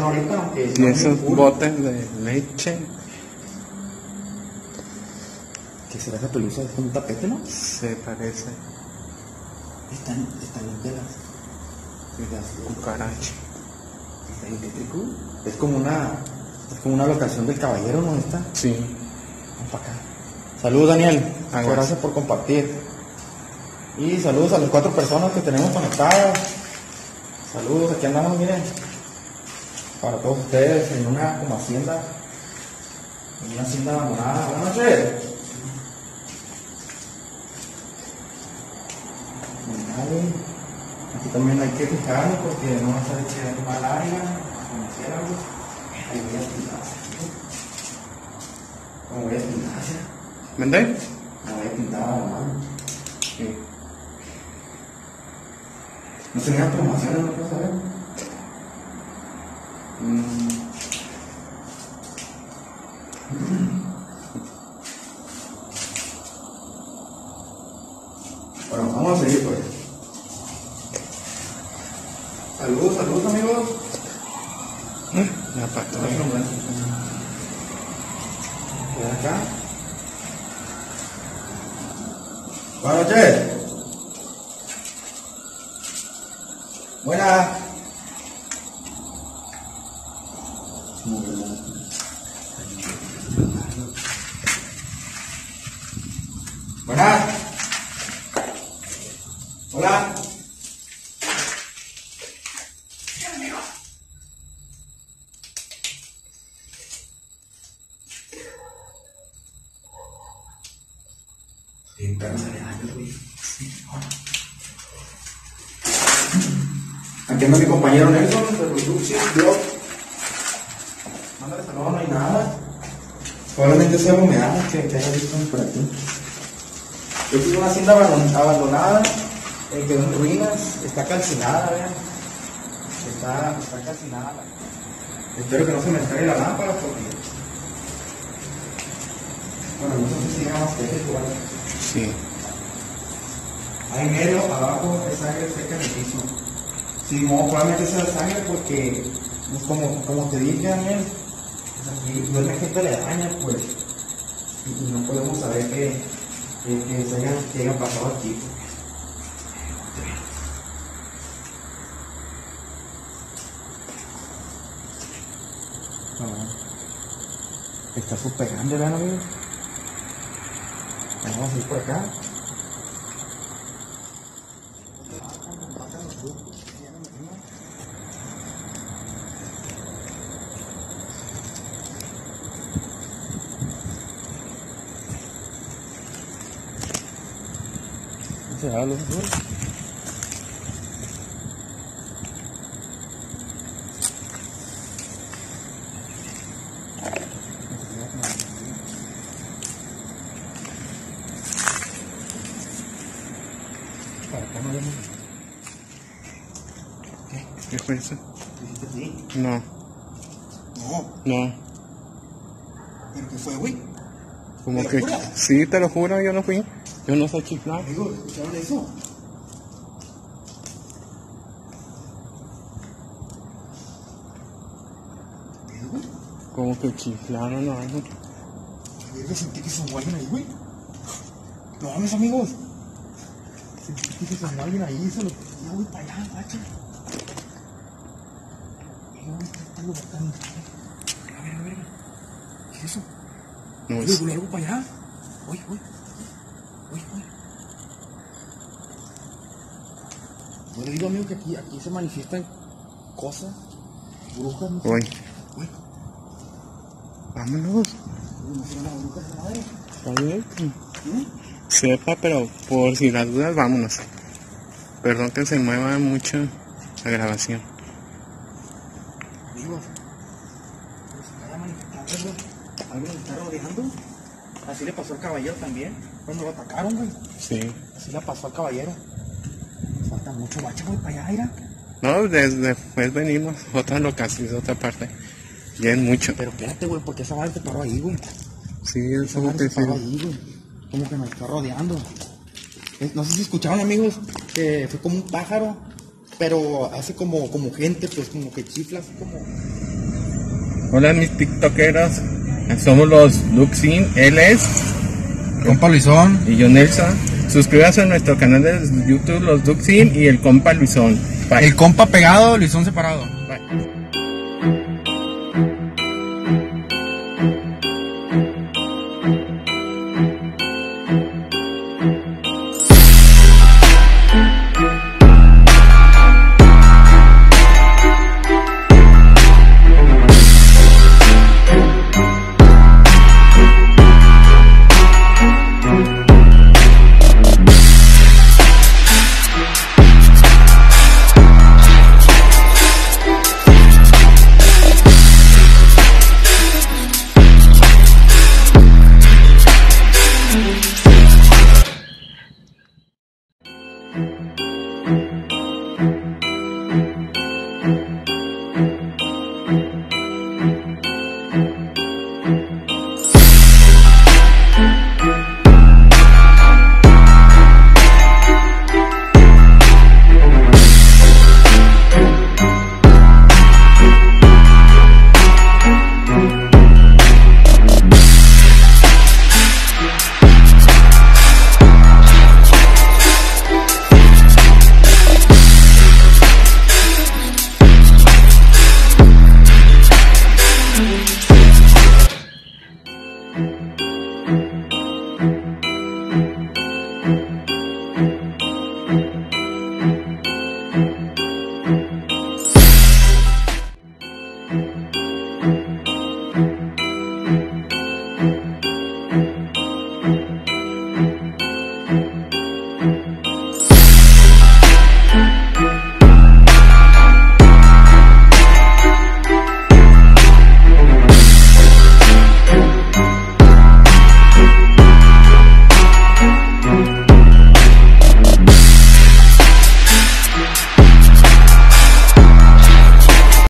ahorita, aunque... Y esos botes de leche. ¿Qué será esa pelusa? ¿Es como un tapete, no? Se parece. Están limpias las Cucaracha. está eléctrico. Es como una locación del caballero, ¿no? Está. Sí. Vamos para acá. Saludos, Daniel. Gracias. Gracias por compartir. Y saludos a las 4 personas que tenemos conectadas. Saludos, aquí andamos, miren. Para todos ustedes en una como hacienda. En una hacienda abandonada. Buenas noches. Aquí también hay que fijarnos porque no va a estar echando mal área, como quieramos. Ahí voy a pintar. Como voy a pintar, ¿Vendé? me voy a pintar a la mano. Sí. No se me dan promociones, no puedo saber. Bueno, vamos a seguir pues. Saludos, amigos. La pata. Ven acá. Buenas noches. Buenas. Buenas. Hola. Aquí anda mi compañero Nelson de Producción Blog. Mándale saludos, no hay nada. Probablemente sea humedad que haya visto por aquí. Yo tengo una hacienda abandonada, quedó en ruinas, está calcinada, vean. Está calcinada. Espero que no se me descargue la lámpara porque... Bueno, no sé si llega más que ese igual. Sí. Ahí medio, abajo, hay sangre cerca del piso. Sí, no, probablemente sea sangre porque, pues, como te dije, Daniel, pues aquí duerme gente de araña, pues, y no podemos saber que hayan pasado aquí. Está súper grande, vean, amigos. Vamos a ir por acá. ¿Se da luz? ¿Qué fue eso? ¿Dijiste sí? No. No. ¿Pero qué fue, güey? Como ¿Te que... lo juras? Sí, te lo juro, yo no fui. Yo no sé chiflar. Amigo, ¿escucharon eso? ¿Qué, güey? Como que chiflaron o algo. Yo sentí que se asomó alguien ahí, güey. No mames, amigos. Sentí que se asomó alguien ahí. Ya voy para allá, gacho. Está lo botando. A ver. ¿Qué es eso? No Oye, es... güey, algo para allá. Oye. Yo le digo, amigo, que aquí se manifiestan cosas, brujas, no sé. Oye, Uy, vámonos. no sé, una bruja esa madre. Está bien. ¿Sí? Sepa, pero por si las dudas, vámonos. Perdón que se mueva mucho la grabación. Amigos, pero se vaya manifestando algo. Algo nos está rodeando. Así le pasó al caballero también. Cuando lo atacaron, güey. Sí. Así le pasó al caballero. Falta mucho bache, güey, para allá, mira. No, después venimos a otra locación, de otra parte. Ya es mucho. Pero espérate, güey, porque esa madre se paró ahí, güey. Sí, Esa eso madre que se paró sí. ahí, güey. Como que nos está rodeando. No sé si escucharon, amigos, que fue como un pájaro, pero hace como gente, pues como que chifla, así como Hola mis tiktokeros, somos los Duxin, él es Compa Luisón. y yo Nelson. Suscríbase a nuestro canal de YouTube Los Duxin y el compa Luisón. Bye. El compa pegado, Luisón separado. Bye.